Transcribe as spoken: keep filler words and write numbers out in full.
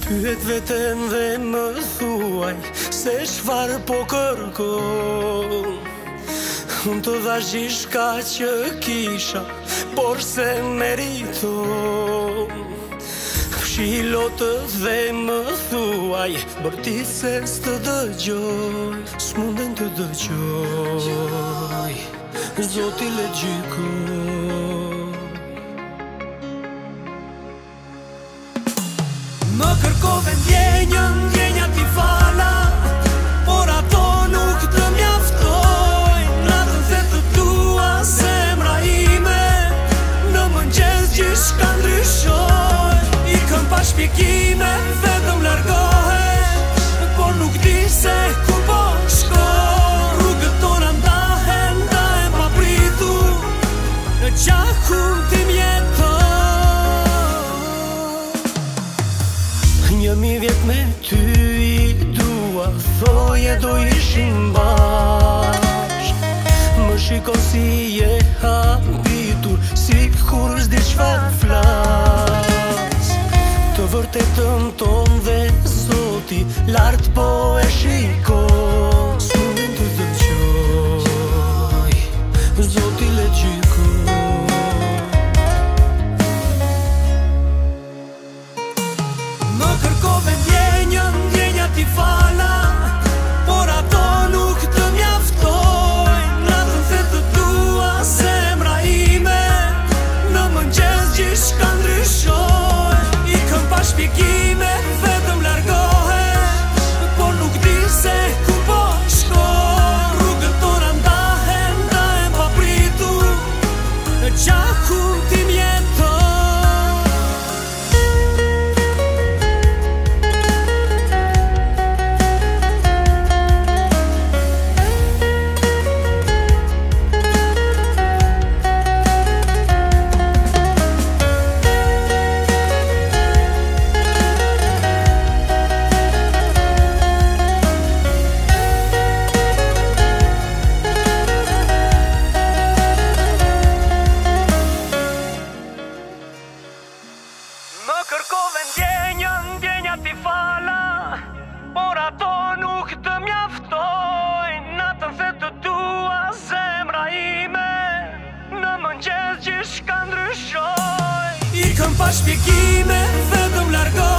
Pyet vetëm dhe më thuaj se çfarë po kërkon. Unë të dhash gjithçka që kisha, por se meriton. Fshilotët dhe më thuaj, bërti se s'të dëgjoj, s'munden të dëgjoj, Zoti le gjykoj. Më kërkove ndjenjën, ndjenja t'i fala, por ato nuk të mjaftojnë. Natën the të tua zemra ime, në mëngjes gjithçka ndryshoj. Ikëm pa shpjegime, vetëm largohet, por nuk di se ku po shkoj. Rrugët tona ndahen, ndahen pa pritur, në gjakun tim jeton. Një mi vjet me ty i dua, thoje do ishim bashk. Më shikon si je habitur, si kur s'di çfarë flas. Të vërtetën ton dhe Zoti lart po e shikon. S'mundem të dëgjoj, Zoti le gjykoj. Më kërkove ndjenjën, ndjenja t'i fala, por ato nuk të mjaftojnë. Natën the të tua zemra ime, në mëngjes gjithçka ndryshoj. Ikëm pa shpjegime, vetëm largohet, por nuk di se ku po shkoj. Rrugët tona ndahen, ndahen pa pritur, në gjakun tim jeton. Më kërkove ndjenjën, ndjenja t'i fala, por ato nuk të mjaftojnë. Natën the të tua zemra ime, në mëngjes gjithçka ndryshoj. Ikëm pa shpjegime, vetëm largohet,